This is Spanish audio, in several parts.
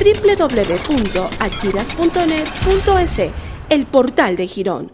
www.achiras.net.es, el portal de Girón.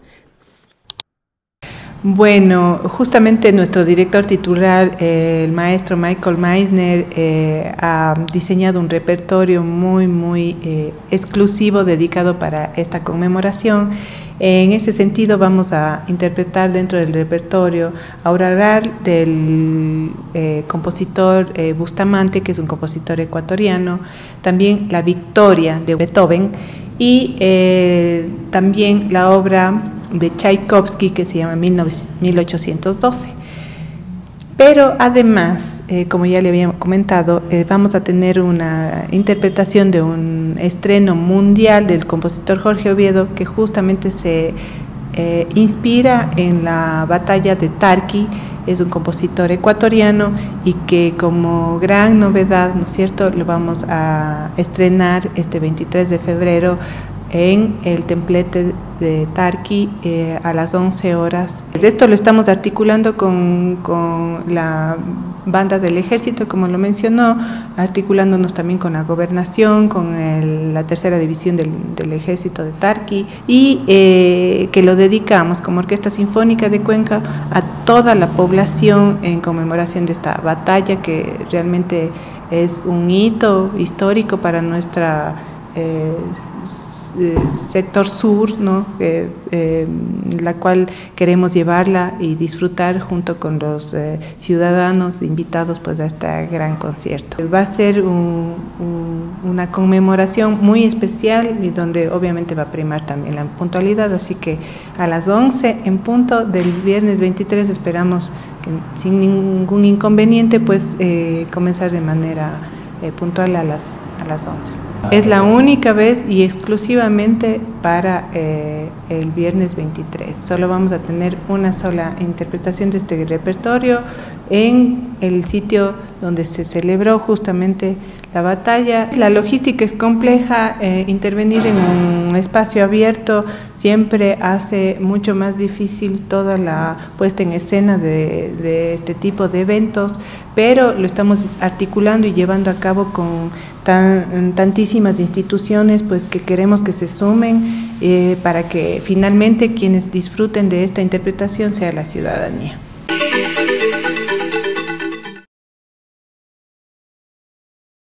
Bueno, justamente nuestro director titular, el maestro Michael Meisner, ha diseñado un repertorio muy exclusivo dedicado para esta conmemoración. En ese sentido vamos a interpretar dentro del repertorio Auraral del compositor Bustamante, que es un compositor ecuatoriano, también La Victoria de Beethoven y también la obra de Tchaikovsky que se llama 1812. Pero además, como ya le había comentado, vamos a tener una interpretación de un estreno mundial del compositor Jorge Oviedo, que justamente se inspira en la batalla de Tarqui. Es un compositor ecuatoriano y que como gran novedad, ¿no es cierto?, lo vamos a estrenar este 23 de febrero en el templete de Tarqui a las 11 horas. Esto lo estamos articulando con la banda del ejército, como lo mencionó, articulándonos también con la gobernación, con la tercera división del ejército de Tarqui y que lo dedicamos como Orquesta Sinfónica de Cuenca a toda la población en conmemoración de esta batalla que realmente es un hito histórico para nuestra sector sur, ¿no? La cual queremos llevarla y disfrutar junto con los ciudadanos invitados pues a este gran concierto. Va a ser una conmemoración muy especial y donde obviamente va a primar también la puntualidad, así que a las 11 en punto del viernes 23 esperamos que sin ningún inconveniente pues comenzar de manera puntual a las 11. Es la única vez y exclusivamente para el viernes 23. Solo vamos a tener una sola interpretación de este repertorio en el sitio donde se celebró justamente la batalla. La logística es compleja, intervenir en un espacio abierto siempre hace mucho más difícil toda la puesta en escena de este tipo de eventos, pero lo estamos articulando y llevando a cabo con tantísimas instituciones pues que queremos que se sumen para que finalmente quienes disfruten de esta interpretación sea la ciudadanía.